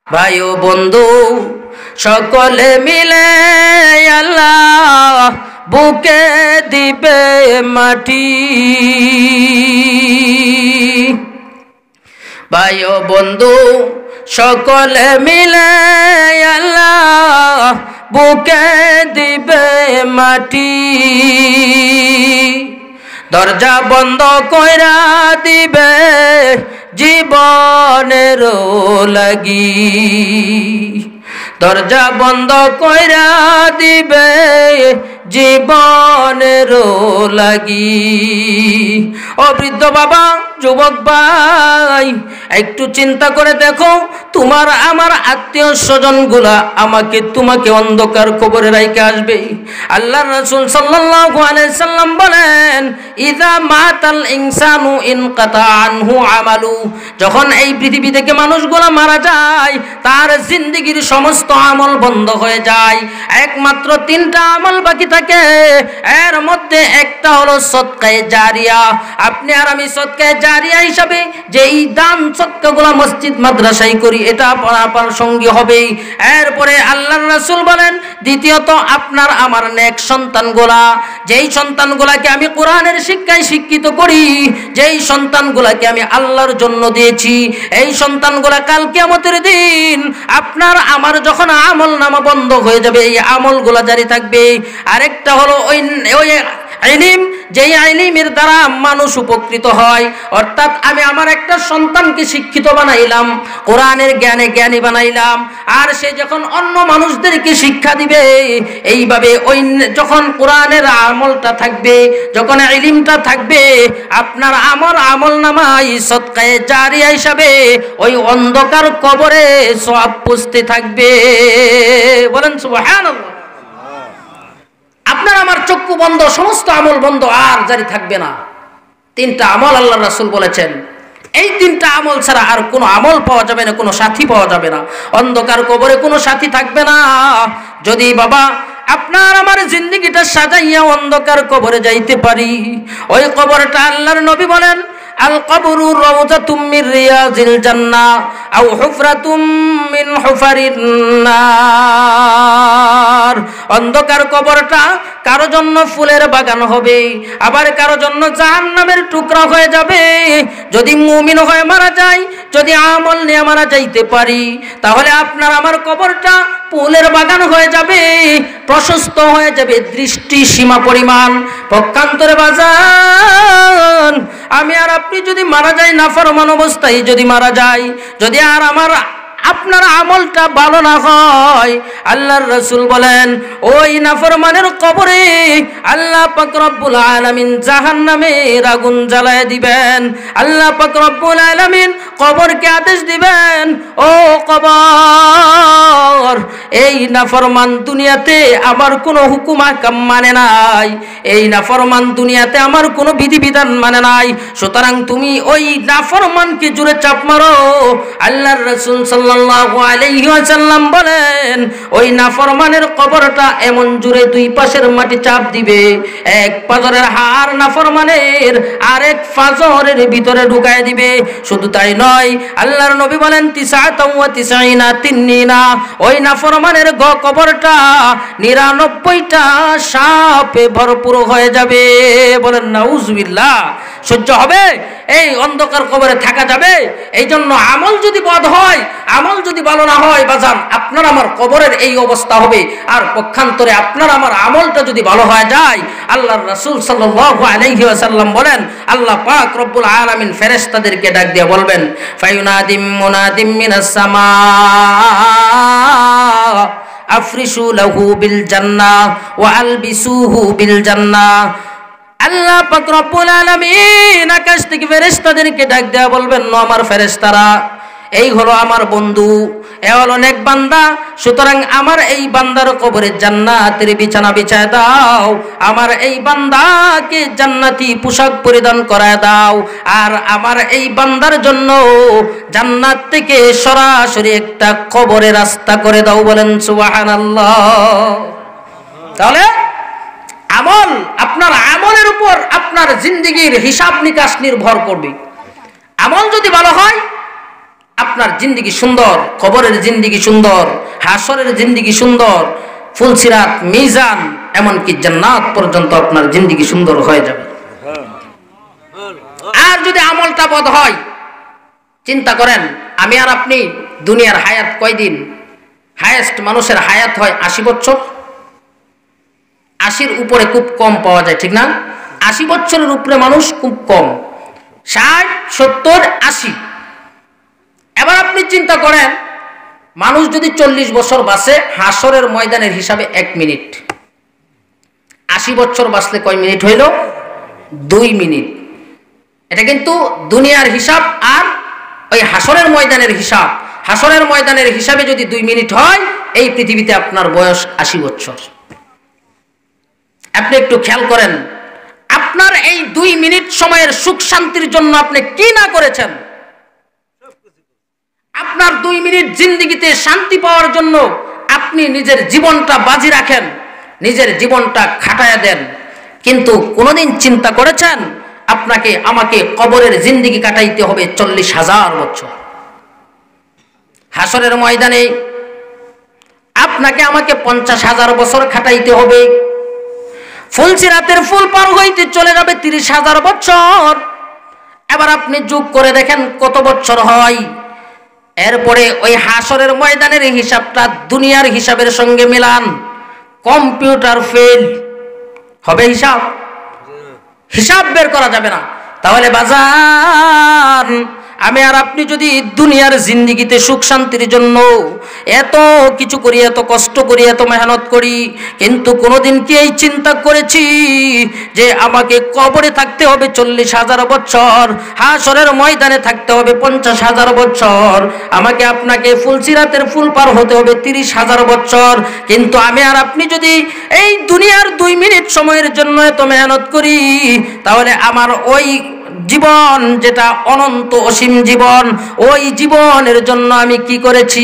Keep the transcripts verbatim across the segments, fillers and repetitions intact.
ভাই ও বন্ধু সকলে মিলে আল্লাহ বুকে দিবে মাটি। ভাই ও বন্ধু সকলে মিলে আল্লাহ বুকে দিবে মাটি। দরজা বন্ধ কইরা দিবে জীবনের লাগি, দরজা বন্ধ কইরা দিবে জীবনের লাগি। ও বৃদ্ধ বাবা, যুবক ভাই, একটু চিন্তা করে দেখো, তোমার আমার আত্মীয় স্বজন গুলা আমাকে তোমাকে অন্ধকার কবরে রাইখে আসবে। আল্লাহর রাসূল সাল্লাল্লাহু আলাইহি সাল্লাম বলেন, ইযা মাতাল ইনসানু ইনকাতা আনহু আমালু, যখন এই পৃথিবী থেকে মানুষগুলা মারা যায় তার জিন্দেগীর সমস্ত আমল বন্ধ হয়ে যায়, একমাত্র তিনটা আমল বাকি থাকে। এর মধ্যে একটা হলো সদকায়ে জারিয়া। আপনি আর আমি সদকায়ে জারিয়া হিসাবে যে এই দান সদকাগুলো মসজিদ মাদ্রাসায় করি, এটা আপনার সঙ্গী হবে। এরপরে আল্লাহর রাসূল বলেন, দ্বিতীয়ত আপনার আমার নেক সন্তানগুলা, যেই সন্তানগুলাকে আমি কোরআনের শিক্ষায় শিক্ষিত করি, যেই সন্তানগুলাকে আমি আল্লাহর জন্য দিয়েছি, এই সন্তানগুলা কাল কিয়ামতের দিন আপনার আমার যখন আমল নামা বন্ধ হয়ে যাবে এই আমলগুলা জারি থাকবে। আরেকটা হলো ওই ওই ইলম, যেই ইলমের দ্বারা মানুষ উপকৃত হয়। অর্থাৎ আমি আমার একটা সন্তানকে শিক্ষিত বানাইলাম, কোরআনের জ্ঞানে জ্ঞানী বানাইলাম, আর সে যখন অন্য মানুষদেরকে শিক্ষা দিবে, এইভাবে ওই যখন কোরআনের আমলটা থাকবে, যখন ইলমটা থাকবে, আপনার আমার আমল নামায় সদকায়ে জারিয়া হিসাবে ওই অন্ধকার কবরে সওয়াব পুষতে থাকবে। বলেন সুবহানাল্লাহ। আপনার আমার চক্ষু বন্ধ, সমস্ত আমল বন্ধ, আর জারি থাকবে না। তিনটা আমল আল্লাহর রাসূল বলেছেন, এই তিনটা আমল ছাড়া আর কোনো আমল পাওয়া যাবে না, কোনো সাথী পাওয়া যাবে না, অন্ধকার কবরে কোনো সাথী থাকবে না। যদি বাবা আপনার আমার জিন্দেগিটা সাজাইয়া অন্ধকার কবরে যাইতে পারি, ওই কবরটা আল্লাহর নবী বলেন, আল কবরু রাউযাতুম মির রিয়াজিল জান্নাহ আও হুফরাতুম মিন হুফারিন নার। অন্ধকার কবরটা কারো জন্য ফুলের বাগান হবে, আবার কারো জন্য জাহান্নামের টুকরা হয়ে যাবে। যদি মুমিন হয়ে মারা যায়, যদি আমল নিয়ে মারা যাইতে পারি, তাহলে আপনার আমার কবরটা ফুলের বাগান হয়ে যাবে, প্রশস্ত হয়ে যাবে দৃষ্টি সীমা পরিমাণ। পক্ষান্তরে বাজান, আমি আর আপনি যদি মারা যাই নাফরমান অবস্থায়, যদি মারা যাই, যদি আর আমার আপনার আমলটা ভালো না হয়, আল্লাহর রাসূল বলেন ওই নাফরমানের কবরে আল্লাহ পাক রব্বুল আলামিন জাহান্নামের আগুন জ্বালায় দিবেন। আল্লাহ পাক রব্বুল আলামিন কবরকে আদেশ দিবেন, ও কবর, এই নাফরমান দুনিয়াতে আমার কোনো হুকুম আহকাম মানে নাই, এই নাফরমান দুনিয়াতে আমার কোনো বিধিবিধান মানে নাই, সুতরাং তুমি ওই নাফরমানকে জুড়ে চাপ মারো। আল্লাহর রাসূল সাল্লাল্লাহু আলাইহি ওয়াসাল্লাম বলেন, ওই নাফরমানের কবরটা এমন জুড়ে দুই পাশের মাটি চাপ দিবে, এক পাজরের হাড় নাফরমানের আরেক পাজরের ভিতরে ঢুকায় দিবে। শুধু তাই নয়, আল্লাহর নবী বলেন, তিসআতাও ওয়া তিসঈনা তিন্নিনা, ওই নাফরমানের কবরটা নিরানব্বইটা সাপে ভরপুর হয়ে যাবে। বলেন নাউজুবিল্লাহ। সহ্য হবে? এই অন্ধকার কবরে থাকা যাবে? এই জন্য আমল যদি বদ হয়, আমল যদি ভালো না হয়, বাজান আপনার আমার কবরের এই অবস্থা হবে। আর পক্ষান্তরে আপনার আমার আমলটা যদি ভালো হয়ে যায়, আল্লাহর রাসূল সাল্লাল্লাহু আলাইহি ওয়াসাল্লাম বলেন, আল্লাহ পাক রব্বুল আলামিন ফেরেশতাদেরকে ডাক দিয়ে বলবেন, ফায়ুনাদিম মুনাদিম মিনাস সামা আফরিশু লাহু বিল জান্নাহ ওয়া আলবিসুহু বিল জান্নাহ। আল্লাহ পাক রব্বুল আলামিন আকাশ থেকে ফেরেশতাদেরকে ডাক দেয়া বলবেন, আমার ফেরেশতারা, এই হলো আমার বন্ধু, এ হলো নেক বান্দা, সুতরাং আমার এই বান্দার কবরে জান্নাতের বিছানা বিছায় দাও, আমার এই বান্দাকে জান্নাতি পোশাক পরিধান করায় দাও, আর আমার এই বান্দার জন্য জান্নাত থেকে সরাসরি একটা কবরে রাস্তা করে দাও। বলেন সুবহানাল্লাহ। তাহলে আমল, আপনার আমলের উপর আপনার জিন্দেগীর হিসাব নিকাশ নির্ভর করবে। আমল যদি ভালো হয়, আপনার জিন্দিগি সুন্দর, কবরের জিন্দিগি সুন্দর, হাসরের জিন্দিগি সুন্দর, ফুলসিরাত, মিজান, এমনকি জান্নাত পর্যন্ত আপনার জিন্দিগি সুন্দর হয়ে যাবে। আর যদি আমলটা বদ হয়, চিন্তা করেন, আমি আর আপনি দুনিয়ার হায়াত কয়দিন? হায়েস্ট মানুষের হায়াত হয় আশি বছর। আশির উপরে খুব কম পাওয়া যায়, ঠিক না? আশি বছরের উপরে মানুষ খুব কম, ষাট, সত্তর, আশি। এবার আপনি চিন্তা করেন, মানুষ যদি চল্লিশ বছর বাঁচে, হাসরের ময়দানের হিসাবে এক মিনিট। আশি বছর বাঁচলে কয় মিনিট হইল? দুই মিনিট। এটা কিন্তু দুনিয়ার হিসাব আর ওই হাসরের ময়দানের হিসাব। হাসরের ময়দানের হিসাবে যদি দুই মিনিট হয়, এই পৃথিবীতে আপনার বয়স আশি বছর। আপনি একটু খেয়াল করেন, আপনার এই দুই মিনিট সময়ের সুখ শান্তির জন্য আপনি কি না করেছেন? আপনার দুই মিনিট জিন্দিগিতে শান্তি পাওয়ার জন্য আপনি নিজের জীবনটা বাজি রাখেন, নিজের জীবনটা খাটায়া দেন। কিন্তু কোনোদিন চিন্তা করেছেন আপনাকে আমাকে কবরের জিন্দিগি কাটাইতে হবে চল্লিশ হাজার বছর? হাসরের ময়দানে আপনাকে আমাকে পঞ্চাশ হাজার বছর খাটাইতে হবে। ফুলসিরাতের ফুল পার হইতে চলে যাবে তিরিশ হাজার বছর। এবার আপনি যোগ করে দেখেন কত বছর হয়। এরপরে ওই হাসরের ময়দানের হিসাবটা দুনিয়ার হিসাবের সঙ্গে মিলান, কম্পিউটার ফেল হবে, হিসাব হিসাব বের করা যাবে না। তাহলে বাজার, আমি আর আপনি যদি দুনিয়ার জিন্দিগিতে সুখ শান্তির জন্য এত কিছু করি, এত কষ্ট করি, এত মেহনত করি, কিন্তু কোনোদিন কি এই চিন্তা করেছি যে আমাকে কবরে থাকতে হবে চল্লিশ হাজার বছর, হাসরের ময়দানে থাকতে হবে পঞ্চাশ হাজার বছর, আমাকে আপনাকে ফুলসিরাতের ফুল পার হতে হবে তিরিশ হাজার বছর। কিন্তু আমি আর আপনি যদি এই দুনিয়ার দুই মিনিট সময়ের জন্য এত মেহনত করি, তাহলে আমার ওই জীবন যেটা অনন্ত অসীম জীবন, ওই জীবনের জন্য আমি কি করেছি?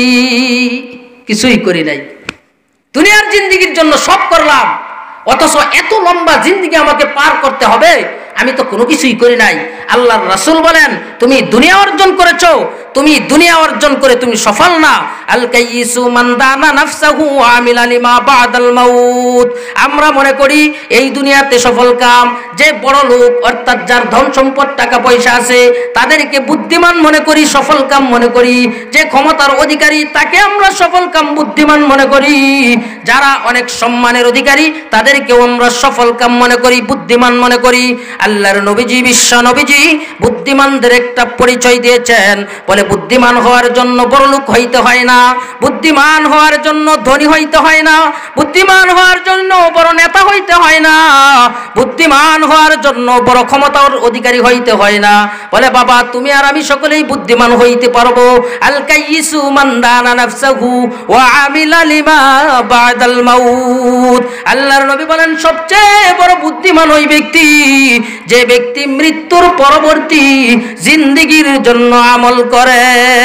কিছুই করি নাই। দুনিয়ার জিন্দিগির জন্য সব করলাম, অথচ এত লম্বা জিন্দিগি আমাকে পার করতে হবে, আমি তো কোনো কিছুই করি নাই। আল্লাহর রাসূল বলেন, তুমি দুনিয়া অর্জন করেছো, তুমি দুনিয়া অর্জন করে তুমি সফল না। আল কাইয়িসু মান দানা নাফসাহু ওয়া আমিলা লিমা বাদাল মাউত। আমরা মনে করি এই দুনিয়াতে সফল কাম যে বড় লোক, অর্থাৎ যার ধন সম্পদ টাকা পয়সা আছে, তাদেরকে বুদ্ধিমান মনে করি, সফল কাম মনে করি। যে ক্ষমতার অধিকারী তাকে আমরা সফল কাম বুদ্ধিমান মনে করি। যারা অনেক সম্মানের অধিকারী তাদেরকেও আমরা সফল কাম মনে করি, বুদ্ধিমান মনে করি। আল্লাহর নবীজি, বিশ্ব নবীজি বুদ্ধিমানদের একটা পরিচয় দিয়েছেন, বলে বুদ্ধিমান হওয়ার জন্য বড় লোক হইতে হয় না, বুদ্ধিমান হওয়ার জন্য ধনী হইতে হয় না, বুদ্ধিমান হওয়ার জন্য বড় নেতা হইতে হয় না, বুদ্ধিমান হওয়ার জন্য বড় ক্ষমতার অধিকারী হইতে হয় না। বলে বাবা, তুমি আর আমি সকলেই বুদ্ধিমান হইতে পারবো। আল কাইয়িসু মান দানা নাফসাহু ওয়া আমিলা লিমা বাদাল মাউত। আল্লাহর নবী বলেন, সবচেয়ে বড় বুদ্ধিমান ওই ব্যক্তি যে ব্যক্তি মৃত্যুর পরবর্তী জিন্দিগির জন্য আমল করে।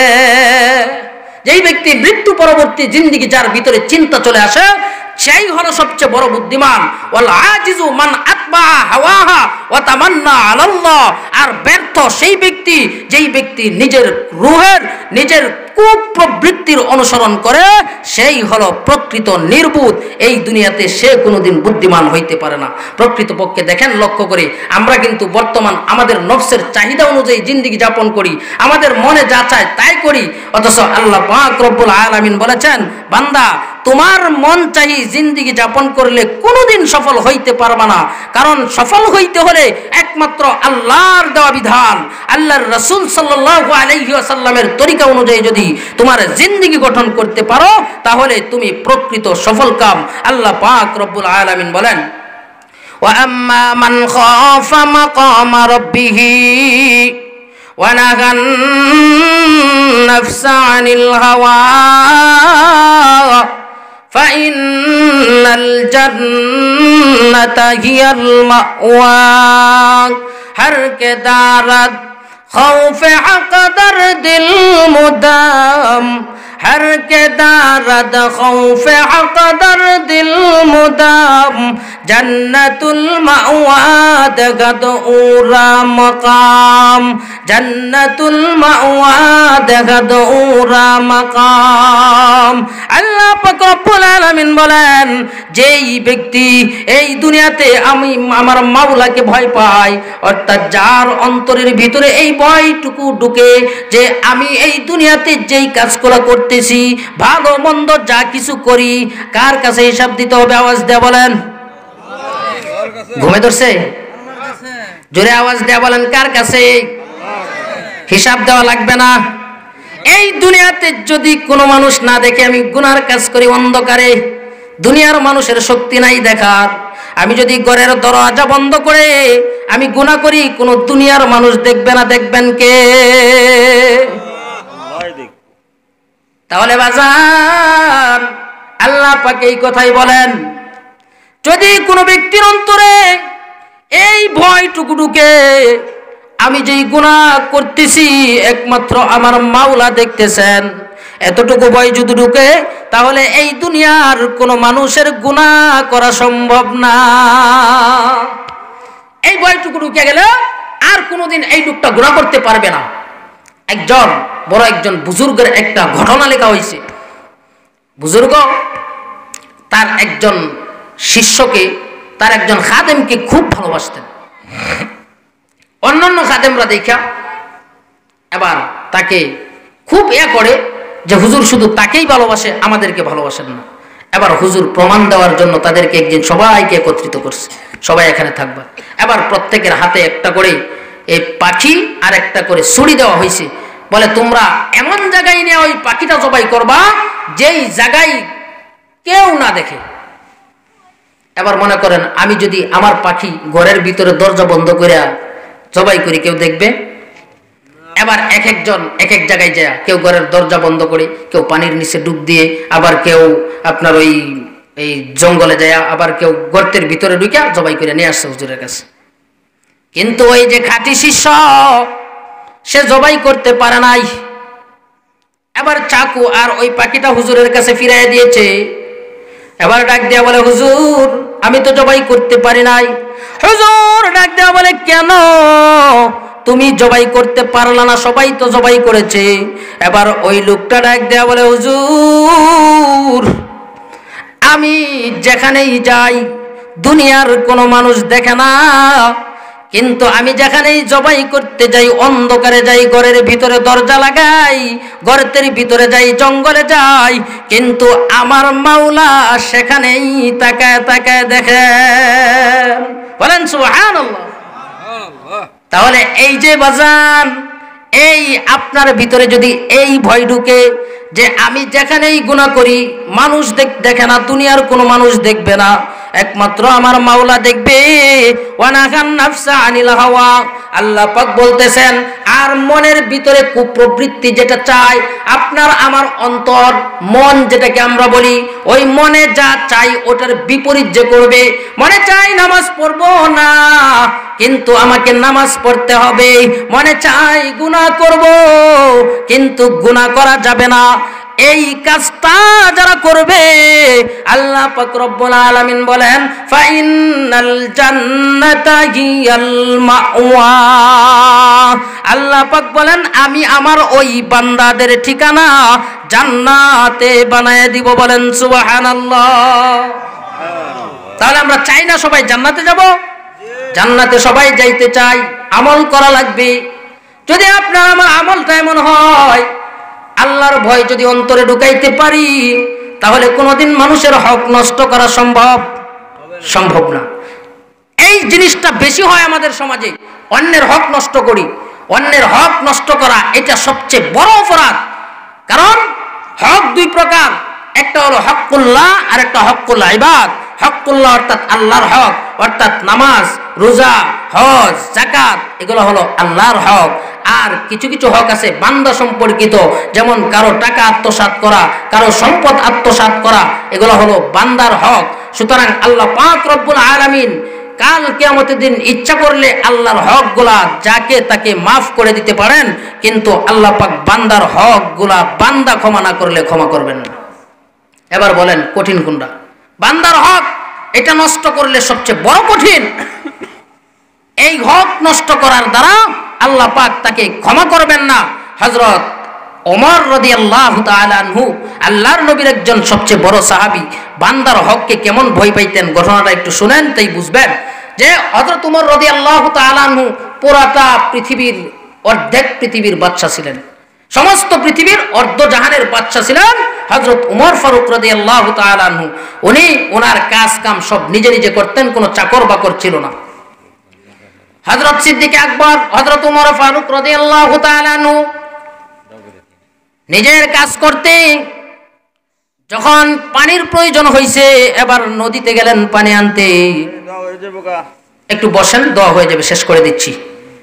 যেই ব্যক্তি মৃত্যু পরবর্তী জিন্দিগি যার ভিতরে চিন্তা চলে আসে, সেই হলো সবচেয়ে বড় বুদ্ধিমান। ওয়াল আজিজু মান আতবা হাওয়াহা ওয়া তামান্না আলাল্লাহ। আর ব্যর্থ সেই ব্যক্তি যেই ব্যক্তি নিজের রূহের, নিজের কুপ্রবৃত্তির অনুসরণ করে, সেই হলো প্রকৃত নির্বুধ। এই দুনিয়াতে সে কোনোদিন বুদ্ধিমান হইতে পারে না। প্রকৃতপক্ষে দেখেন, লক্ষ্য করে আমরা কিন্তু বর্তমান আমাদের নফসের চাহিদা অনুযায়ী জিন্দিগি যাপন করি, আমাদের মনে যা চায় তাই করি। অথচ আল্লাহ পাক রব্বুল আলামিন বলেছেন, বান্দা তোমার মন চাহি জিন্দিগি যাপন করলে কোনোদিন সফল হইতে পারবা না। কারণ সফল হইতে হলে একমাত্র আল্লাহর দেওয়া বিধান, আল্লাহর রাসূল সাল্লাল্লাহু আলাইহি ওয়াসাল্লামের তরিকা অনুযায়ী যদি তোমার জিন্দিগি গঠন করতে পারো, তাহলে তুমি প্রকৃত সফল কাম। আল্লাহ পাক রব্বুল আলামিন বলেন, ওয়া আম্মা মান খাফা মাকামা রাব্বিহি ওয়া নাহান নাফসা আনিল হাওয়া ফাইন্নাল জান্নাতা হিয়াল মাওয়া। হর কে দারাত खौफ अक़दर दिल मुदाम हर के दारद खौफ हक दर्दिल मुदाम जन्नतुल मावा दगद उरा मकाम जन्नतुल मावा दगद उरा मकाम। আল্লাহ পাক রব্বুল আলামিন বলেন, যেই ব্যক্তি এই দুনিয়াতে আমি আমার মাওলাকে ভয় পাই, অর্থাৎ যার অন্তরের ভিতরে এই ভয়টুকু ঢুকে যে আমি এই দুনিয়াতে যেই কাজগুলো করতেছি, ভালো মন্দ যা কিছু করি, কার কাছে হিসাব দিতে হবে? আওয়াজ দেয়া বলেন। ঘুমে ধরছে? জোরে আওয়াজ দেয়া বলেন, কার কাছে? হিসাব দেওয়া লাগবে না। এই দুনিয়াতে যদি কোনো মানুষ না দেখে আমি গুনার কাজ করি অন্ধকারে, দুনিয়ার মানুষের শক্তি নাই দেখার, আমি যদি ঘরের দরজা বন্ধ করে আমি গুনাহ করি, কোনো দুনিয়ার মানুষ দেখবে না। দেখবেন কে? তাহলে বাজার আল্লাহ পাক এই কথাই বলেন, যদি কোনো ব্যক্তির অন্তরে এই ভয়টুকু ঢুকে আমি যেই গুনাহ করতেছি একমাত্র আমার মাওলা দেখতেছেন, এতটুকু ভয় যদি ঢুকে, তাহলে এই দুনিয়ার কোনো মানুষের গুনাহ করা সম্ভব না। এই ভয়টুকু ঢুকে গেলে আর কোনোদিন এই লোকটা গুনাহ করতে পারবে না। একজন বড় একজন বুজুর্গের একটা ঘটনা লেখা হয়েছে। বুজুর্গ তার একজন শিষ্যকে, তার একজন খাদেমকে খুব ভালোবাসতেন। অন্যান্য খাদেমরা দেখা এবার তাকে খুব ইয়া করে যে হুজুর শুধু তাকেই ভালোবাসে, আমাদেরকে ভালোবাসেন না। এবার হুজুর প্রমাণ দেওয়ার জন্য তাদেরকে একদিন সবাইকে একত্রিত করছে, সবাই এখানে থাকবে। এবার প্রত্যেকের হাতে একটা করে এই পাখি আর একটা করে ছুরি দেওয়া হয়েছে। বলে তোমরা এমন জায়গায় নিয়ে ওই পাখিটা জবাই করবা যেই জায়গায় কেউ না দেখে। এবার মনে করেন আমি যদি আমার পাখি ঘরের ভিতরে দরজা বন্ধ করে জবাই করি, কেউ দেখবে? এবার এক একজন এক এক জায়গায় যায়, কেউ ঘরের দরজা বন্ধ করে, কেউ পানির নিচে ডুব দিয়ে, আবার কেউ আপনার ওই এই জঙ্গলে যায়, আবার কেউ গর্তের ভিতরে ঢুকে জবাই করে নিয়ে আসছে হুজুরের কাছে। কিন্তু ওই যে খাঁটি শিষ্য সে জবাই করতে পারে নাই। এবার চাকু আর ওই পাখিটা হুজুরের কাছে ফিরাই দিয়েছে। এবার ডাক দেয়া বলে, হুজুর আমি তো জবাই করতে পারি নাই। হুজুর ডাক দেয়া বলে, কেন তুমি জবাই করতে পারলা না? সবাই তো জবাই করেছে। এবার ওই লোকটা ডাক দেয়া বলে, হুজুর আমি যেখানেই যাই দুনিয়ার কোনো মানুষ দেখে না, কিন্তু আমি যেখানেই জবাই করতে যাই অন্ধকারে যাই, ঘরের ভিতরে দরজা লাগাই, গর্তের ভিতরে যাই, জঙ্গলে যাই, কিন্তু আমার মাওলা সেখানেই তাকায় তাকায় দেখে। বলেন সুবহানাল্লাহ। তাহলে এই যে বাজান, এই আপনার ভিতরে যদি এই ভয় ঢুকে যে আমি যেখানেই গুনাহ করি মানুষ দেখে না, দুনিয়ার কোনো মানুষ দেখবে না, একমাত্র আমার মাওলা দেখবে। ওয়ানাহান নাফসা আনিল হাওয়া, আল্লাহ পাক বলতেছেন, আর মনের ভিতরে কুপ্রবৃত্তি যেটা চায়, আপনার আমার অন্তর মন যেটাকে আমরা বলি, ওই মনে যা চাই ওটার বিপরীত যে করবে। মনে চাই নামাজ পড়বো না, কিন্তু আমাকে নামাজ পড়তে হবে। মনে চাই গুনাহ করব, কিন্তু গুনাহ করা যাবে না। এই কাজটা যারা করবে আল্লাহ পাক রব্বুল আলামিন বলেন, ফাইনাল জান্নাতা হিয়াল মাওয়া। আল্লাহ পাক বলেন আমি আমার ওই বান্দাদের ঠিকানা জান্নাতে বানায় দিব। বলেন সুবহানাল্লাহ। তাহলে আমরা চাই না সবাই জান্নাতে যাব? জান্নাতে সবাই যাইতে চাই, আমল করা লাগবে। যদি আপনার আমার আমলটা এমন হয়, আল্লাহর ভয় যদি অন্তরে ঢুকাইতে পারি, তাহলে কোনোদিন মানুষের হক নষ্ট করা সম্ভব সম্ভব না। এই জিনিসটা বেশি হয় আমাদের সমাজে, অন্যের হক নষ্ট করি। অন্যের হক নষ্ট করা এটা সবচেয়ে বড় অপরাধ। কারণ হক দুই প্রকার, একটা হলো হকুল্লাহ আর একটা হকুল ইবাদ। হকুল্লাহ অর্থাৎ আল্লাহর হক, অর্থাৎ নামাজ, রোজা, হজ, যাকাত, এগুলো হলো আল্লাহর হক। আর কিছু কিছু হক আছে বান্দা সম্পর্কিত, যেমন কারো টাকা আত্মসাৎ করা, কারো সম্পদ আত্মসাৎ করা, এগুলো হলো বান্দার হক। সুতরাং আল্লাহ পাক রব্বুল আলামিন কাল কিয়ামতের দিন ইচ্ছা করলে আল্লাহর হকগুলা যাকে তাকে মাফ করে দিতে পারেন, কিন্তু আল্লাহ পাক বান্দার হকগুলা বান্দা ক্ষমা না করলে ক্ষমা করবেন না। এবার বলেন কঠিন কোনটা? বান্দার হক এটা নষ্ট করলে সবচেয়ে বড় কঠিন। এই হক নষ্ট করার দ্বারা আল্লাহ পাক তাকে ক্ষমা করবেন না। হযরত ওমর রাদিয়াল্লাহু তাআলা আনহু, আল্লাহর নবীর একজন সবচেয়ে বড় সাহাবী, বান্দার হককে কেমন ভয় পাইতেন ঘটনাটা একটু শুনেন, তাই বুঝবেন যে হযরত ওমর রাদিয়াল্লাহু তাআলা আনহু পুরাটা পৃথিবীর অর্ধেক পৃথিবীর বাদশা ছিলেন, সমস্ত পৃথিবীর অর্ধ জাহানের বাদশা ছিলেন হযরত ওমর ফারুক রাদিয়াল্লাহু তাআলা আনহু। উনি ওনার কাজ কাম সব নিজে নিজে করতেন, কোনো চাকর বাকর ছিল না। হযরত সিদ্দিক আকবর, হযরত ওমর ফারুক রাদিয়াল্লাহু তাআলা আনহু নিজের কাজ করতে যখন পানির প্রয়োজন হয়েছে, এবার নদীতে গেলেন পানি আনতে। একটু বসেন, দোয়া হয়ে যাবে, শেষ করে দিচ্ছি।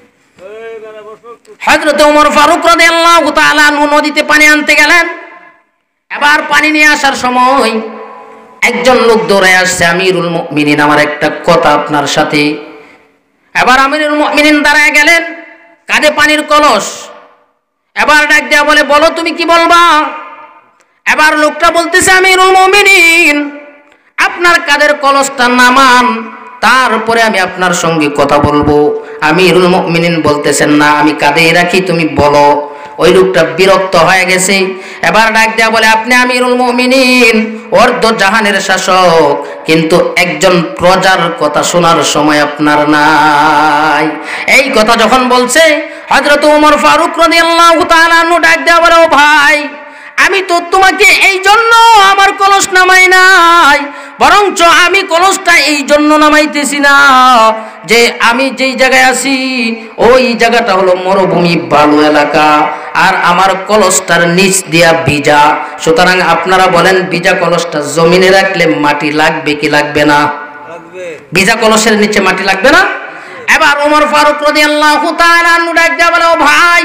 হযরত ওমর ফারুক রাদিয়াল্লাহু তাআলা আনহু নদীতে পানি আনতে গেলেন। এবার পানি নিয়ে আসার সময় একজন লোক দৌড়ে আসছে, আমিরুল মুমিনিন, আমার একটা কথা আপনার সাথে। এবার আমিরুল মুমিনিন দাঁড়ায় গেলেন, কাঁধে পানির কলস। এবার ডাক দেয়া বলে, বলো তুমি কি বলবা? এবার লোকটা বলতেছে, আমিরুল মুমিনিন, আপনার কাঁধের কলসটা নামান, তারপরে আমি আপনার সঙ্গে কথা বলবো। আমিরুল মুমিনিন বলতেছেন, না আমি কাঁধেই রাখি, তুমি বলো। ওই লোকটা বিরক্ত হয়ে গেছে। এবার ডাক দেয়া বলে, আপনি আমিরুল মুমিনিন, অর্ধ জাহানের শাসক, কিন্তু একজন প্রজার কথা শোনার সময় আপনার নাই। এই কথা যখন বলছে, হযরত ওমর ফারুক রাদিয়াল্লাহু তাআলা আনহু ডাক দেয়া বলে, ও ভাই, আমি তো তোমাকে এই জন্য আমার কলস নামাই নাই, বরঞ্চ আমি কলসটা এই জন্য নামাইতেছি না যে আমি যেই জায়গায় আছি ওই জায়গাটা হলো মরুভূমি, বালু এলাকা, আর আমার কলসটার নিচ দিয়া ভিজা। সুতরাং আপনারা বলেন, ভিজা কলসটা জমিনে রাখলে মাটি লাগবে কি লাগবে না? ভিজা কলসের নিচে মাটি লাগবে না? এবার ওমর ফারুক রাদিয়াল্লাহু তাআলা আনহু ডাক দেয়া বলে, ও ভাই,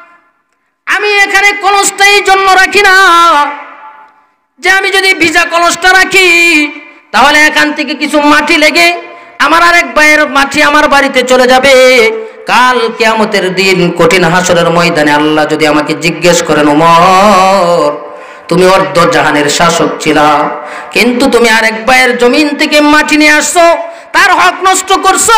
আমি এখানে কলসটা এই জন্য রাখি না যে আমি যদি ভিজা কলসটা রাখি তাহলে এখান থেকে কিছু মাটি লেগে আমার আরেক ভাইয়ের মাটি আমার বাড়িতে চলে যাবে। কাল কিয়ামতের দিন কঠিন হাসরের ময়দানে আল্লাহ যদি আমাকে জিজ্ঞেস করেন, ওমর, তুমি অর্ধ জাহানের শাসক ছিলা, কিন্তু তুমি আরেক ভাইয়ের জমিন থেকে মাটি নিয়ে আসছো, তার হক নষ্ট করছো,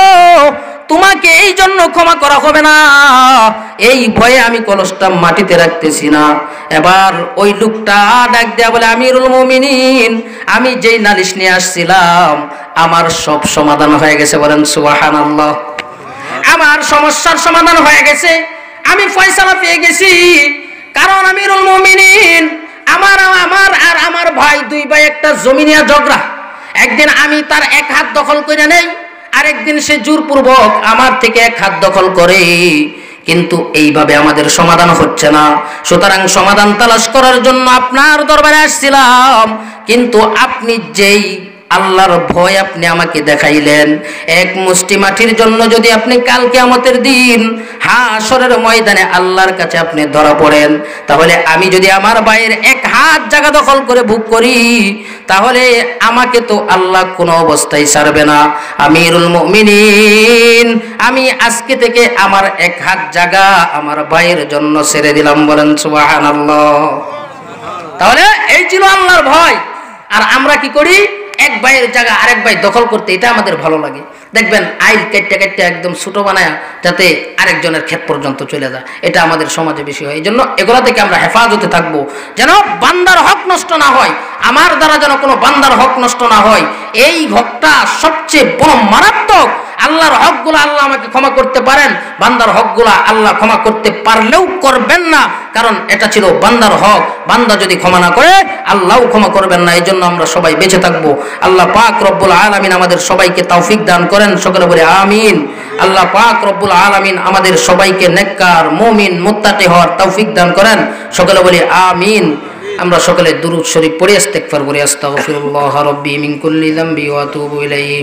তোমাকে এই জন্য ক্ষমা করা হবে না, এই ভয়ে আমি কলসটা মাটিতে রাখতেছি না। এবার ওই লোকটা ডাক দেয়া বলে, আমিরুল মুমিনিন, আমি যেই নালিশ নিয়ে আসছিলাম আমার সব সমাধান হয়ে গেছে। বলেন সুবহানাল্লাহ। আমার সমস্যার সমাধান হয়ে গেছে, আমি ফয়সালা পেয়ে গেছি। কারণ আমিরুল মুমিনিন, আমার আমার আর আমার ভাই দুই ভাই একটা জমি নিয়ে ঝগড়া। একদিন আমি তার এক হাত দখল করে নেই, আরেকদিন সে জোরপূর্বক আমার থেকে এক হাত দখল করে, কিন্তু এইভাবে আমাদের সমাধান হচ্ছে না। সুতরাং সমাধান তালাশ করার জন্য আপনার দরবারে আসছিলাম, কিন্তু আপনি যেই আল্লাহর ভয় আপনি আমাকে দেখাইলেন, এক মুষ্টি মাটির জন্য যদি আপনি কাল কিয়ামতের দিন হাসরের ময়দানে আল্লাহর কাছে আপনি ধরা পড়েন, তাহলে আমি যদি আমার ভাইয়ের এক হাত জায়গা দখল করে ভোগ করি, তাহলে আমাকে তো আল্লাহ কোনো অবস্থায় ছাড়বে না। আমিরুল মুমিনিন, আমি আজকে থেকে আমার এক হাত জায়গা আমার ভাইয়ের জন্য ছেড়ে দিলাম। বলেন সুবহানাল্লাহ। তাহলে এই ছিল আল্লাহর ভয়। আর আমরা কি করি? এক ভাইয়ের জায়গা আরেক ভাই দখল করতে, এটা আমাদের ভালো লাগে। দেখবেন আইল কেটে কেটে একদম ছোট বানায় যাতে আরেকজনের ক্ষেত পর্যন্ত চলে যায়, এটা আমাদের সমাজে বেশি হয়। এই জন্য এগুলা থেকে আমরা হেফাজতে থাকবো, যেন বান্দার হক নষ্ট না হয়, আমার দ্বারা যেন কোনো বান্দার হক নষ্ট না হয়। এই হকটা সবচেয়ে বড় মারাত্মক। আল্লাহর হকগুলা আল্লাহ আমাকে ক্ষমা করতে পারেন, বান্দার হকগুলা আল্লাহ ক্ষমা করতে পারলেও করবেন না, কারণ এটা ছিল বান্দার হক। বান্দা যদি ক্ষমা না করে আল্লাহও ক্ষমা করবেন না। এই জন্য আমরা সবাই বেঁচে থাকবো। আল্লাহ পাক রব্বুল আলামিন আমাদের সবাইকে তৌফিক দান করেন, সকলে বলে আমিন। আল্লাহ পাক রব্বুল আলামিন আমাদের সবাইকে নেককার মুমিন মুত্তাকি হওয়ার তৌফিক দান করেন, সকলে বলে আমিন। আমরা সকলে দুরূদ শরীফ পড়ে ইস্তিগফার করি। আস্তাগফিরুল্লাহ রাব্বি মিন কুল্লি যামবি ওয়া আতুবু ইলাইহি।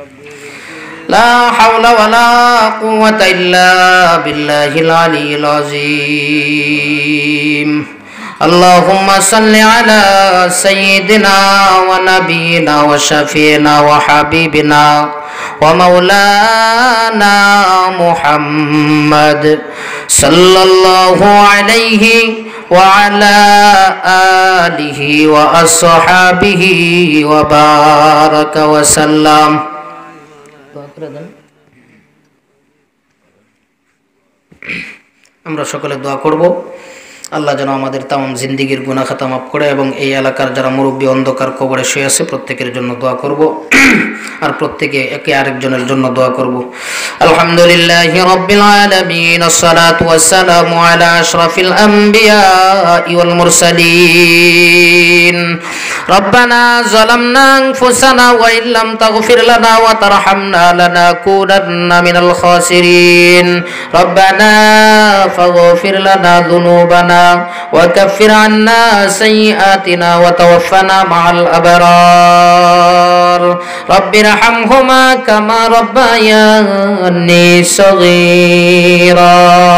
লা হাওলা ওয়ালা কুওয়াতা ইল্লা বিল্লাহিল আলিয়্যিল আযীম। আল্লাহুম্মা সাল্লি আলা সাইয়্যিদিনা ওয়া নাবিয়িনা ওয়া শাফিইনা ওয়া হাবিবিনা ومولانا محمد صلى الله عليه وعلى آله وأصحابه وبارك وسلم. আমরা সকলে দোয়া করব আল্লাহ যেন আমাদের তাম জিন্দিগির গুনাহ খাতা মাফ করে এবং এই এলাকার যারা মুরব্বী অন্ধকার কবরে শুয়ে আছে প্রত্যেকের জন্য দোয়া করব আর প্রত্যেকে একে আরেকজনের জন্য দোয়া করব। আলহামদুলিল্লাহি রাব্বিল আলামিন আসসালাতু ওয়াসসালামু আলা আশরাফিল আমবিয়া ওয়াল মুরসালিন। রব্বানা যালামনা আনফুসানা ওয়া ইল্লাম তাগফির লানা ওয়া তারহামনা লানাকুনান্না মিনাল খাসিরিন। রব্বানা ফাগফির লানা যুনুবানা وكفر عنا سيئاتنا وتوفنا مع الأبرار. رب ارحمهما كما ربياني صغيرا.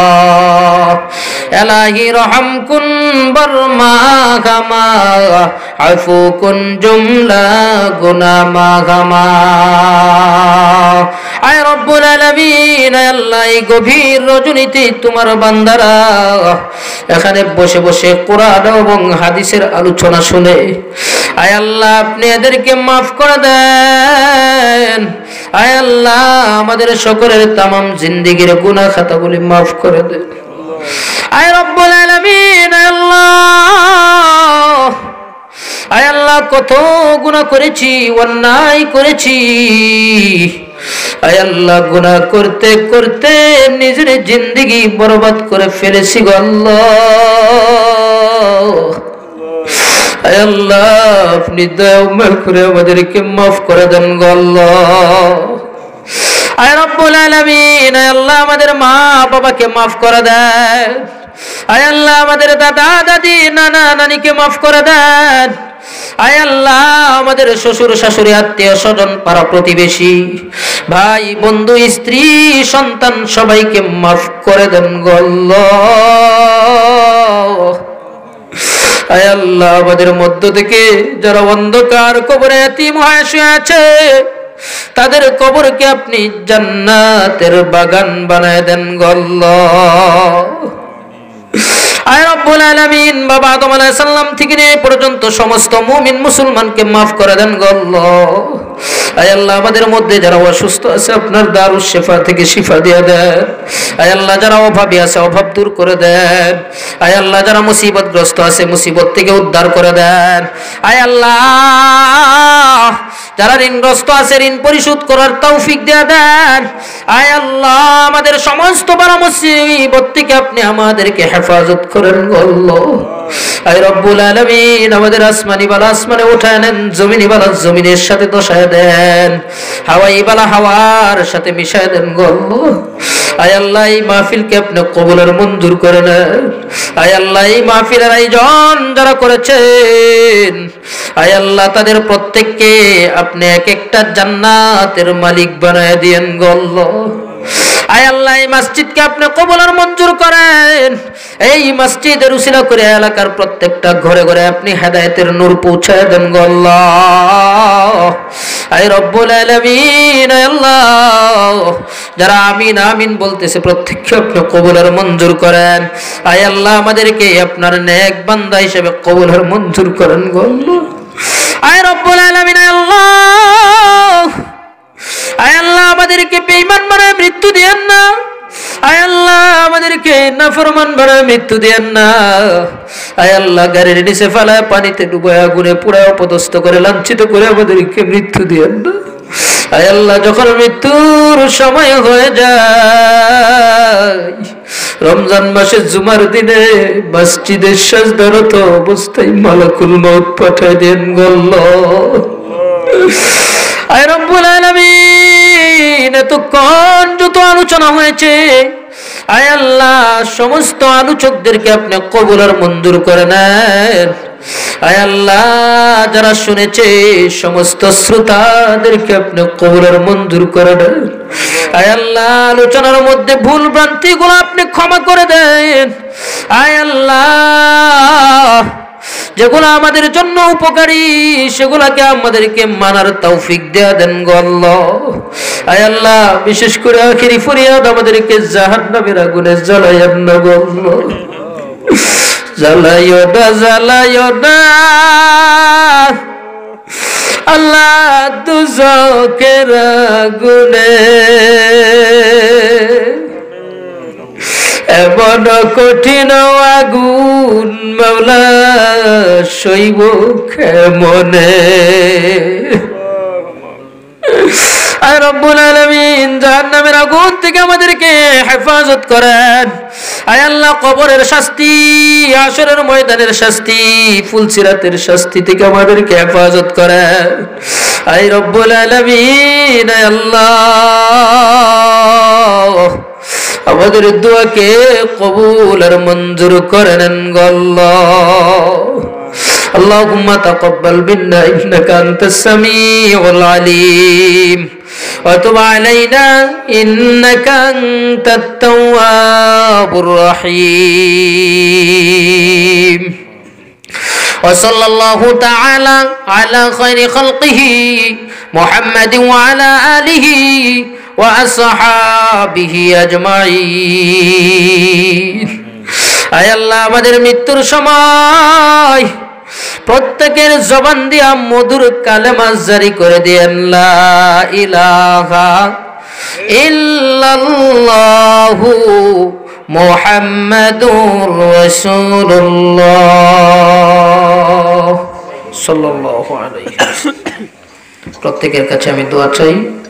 إلهي رحم كن برما كما عفو كن جملة گناہ ما كما আয় রব্বুল আলামিন। আল্লাহ এই গভীর রজনীতে তোমার বান্দারা এখানে বসে বসে কোরআন এবং হাদিসের আলোচনা শুনে আয় আল্লাহ আপনি এদেরকে মাফ করে দেন। আয় আল্লাহ আমাদের সকলের তামাম জিন্দেগির গুনাহ খাতাগুলি মাফ করে দেন। আয় রব্বুল আলামিন আল্লাহ আয় আল্লাহ কত গুনাহ করেছি, অন্যায় করেছি। আয় আল্লাহ গুনাহ করতে করতে নিজের জিন্দেগি বরবাদ করে ফেলেছি গো আল্লাহ। আয় আল্লাহ আপনি দয়া করে আমাদেরকে মাফ করে দেন গো আল্লাহ। আয় রব্বুল আলামিন আয় আল্লাহ আমাদের মা বাবাকে মাফ করে দেন। আয় আল্লাহ আমাদের দাদা দাদি নানা নানিকে মাফ করে দেন। আয় আল্লাহ আমাদের শ্বশুর শাশুড়ি আত্মীয় স্বজন পাড়া প্রতিবেশী ভাই বন্ধু স্ত্রী সন্তান সবাইকে মাফ করে দেন গো আল্লাহ। আয় আল্লাহ আমাদের মধ্য থেকে যারা অন্ধকার কবরে এতিম হয়ে শুয়ে আছে তাদের কবরকে আপনি জান্নাতের বাগান বানায় দেন গো আল্লাহ। আয় রব্বুল আলামিন বাবা আদম আলাইহিস সালাম থেকে নিয়ে পর্যন্ত সমস্ত মুমিন মুসলমানকে মাফ করে দেন গো আল্লাহ। আয় আল্লাহ আমাদের মধ্যে যারা অসুস্থ আছে আপনার দারুস শিফা থেকে শিফা দিয়ে দেন। আয় আল্লাহ যারা অভাবী আছে অভাব দূর করে দেন। আয় আল্লাহ যারা মুসিবতগ্রস্ত আছে মুসিবত থেকে উদ্ধার করে দেন। আয় আল্লাহ যারা ঋণগ্রস্ত আছে ঋণ পরিশোধ করার তৌফিক দিয়ে দেন। আয় আল্লাহ আমাদের সমস্ত বড় মুসিবত থেকে আপনি আমাদেরকে হেফাজত করেন গো আল্লাহ। আয় রব্বুল আলামিন আমাদের আসমানি বালা আসমানে উঠায় নেন, জমিনি বালা জমিনের সাথে দশায় দেন, হাওয়াই বালা হাওয়ার সাথে মিশায় দেন গো আল্লাহ। আয় আল্লাহ এই মাহফিলকে আপনি কবুলের মঞ্জুর করে নেন। আয় আল্লাহ এই মাহফিলের আয়োজন যারা করেছেন আয় আল্লাহ তাদের প্রত্যেককে আপনি এক একটা জান্নাতের মালিক বানায় দিয়েন গো আল্লাহ। আয় আল্লাহ এই মসজিদকে আপনি কবুলের মঞ্জুর করেন। এই মসজিদের উসিলা করে এলাকার প্রত্যেকটা ঘরে ঘরে আপনি হেদায়েতের নূর পৌঁছায় দেন গো আল্লাহ। আয় রব্বুল আলামিন আয় আল্লাহ যারা আমিন আমিন বলতেছে প্রত্যেককে আপনি কবুলের মঞ্জুর করেন। আয় আল্লাহ আমাদেরকে আপনার নেক বান্দা হিসেবে কবুলের মঞ্জুর করেন গো আল্লাহ। আয় রব্বুল আলামিন আয় আল্লাহ আয় আল্লাহ আমাদেরকে বেঈমান বানায় মৃত্যু দেন না। আয় আল্লাহ আমাদেরকে নাফরমান বানায় মৃত্যু দেন না। আয় আল্লাহ গাড়ির নিচে ফেলায় পানিতে ডুবায় আগুনে পুড়ায় অপদস্থ করে লাঞ্ছিত করে আমাদেরকে মৃত্যু দেন না। আয় আল্লাহ যখন মৃত্যুর সময় হয়ে যায় রমজান মাসে জুমার দিনে মসজিদের সাজদারত অবস্থায় মালাকুল মউত পাঠায় দেন গো আল্লাহ। আয় রব্বুল আলামিন এতক্ষণ যত আলোচনা হয়েছে আয় আল্লাহ সমস্ত আলোচকদেরকে আপনি কবুলের মঞ্জুর করে নেন। আয় আল্লাহ যারা শুনেছে সমস্ত শ্রোতাদেরকে আপনি কবুলের মঞ্জুর করে দেন। আয় আল্লাহ আলোচনার মধ্যে ভুল ভ্রান্তি গুলো আপনি ক্ষমা করে দেন। আয় আল্লাহ যেগুলো আমাদের জন্য উপকারী সেগুলোকে আমাদেরকে মানার তৌফিক দেয়া দেন গো আল্লাহ। আয় আল্লাহ, বিশেষ করে আখিরি ফরিয়াদ, আমাদেরকে জাহান্নামের আগুনে জ্বালাইয়েন না গো আল্লাহ, জ্বালাইও না, জ্বালাইও না আল্লাহ, দুজকের আগুনে এমন কঠিন আগুন মাওলা সইব কেমনে। আয় রব্বুল আলামিন, জাহান্নামের আগুন থেকে আমাদেরকে হেফাজত করেন। আয় আল্লাহ, কবরের শাস্তি, হাশরের ময়দানের শাস্তি, ফুলসিরাতের শাস্তি থেকে আমাদেরকে হেফাজত করেন। আয় রব্বুল আলামিন, আয় আল্লাহ, আমাদের দোয়াকে কবুল আর মঞ্জুর করে নেন গো আল্লাহ। আল্লাহুম্মা তাকাব্বাল মিন্না ইন্নাকা আনতাস সামিউল আলিম ওয়া তুব আলাইনা ইন্নাকা আনতাত তাওয়াবুর রহিম। وصلى الله تعالى على خير خلقه محمد وعلى آله وأصحابه أجمعين। আয় আল্লাহ, আমাদের মৃত্যুর সময় প্রত্যেকের জবান দিয়া মধুর কালেমা জারি করে দেন, লা ইলাহা ইল্লাল্লাহু মুহাম্মাদুর রাসূলুল্লাহ সাল্লাল্লাহু আলাইহি ওয়াসাল্লাম। প্রত্যেকের কাছে আমি দোয়া চাই।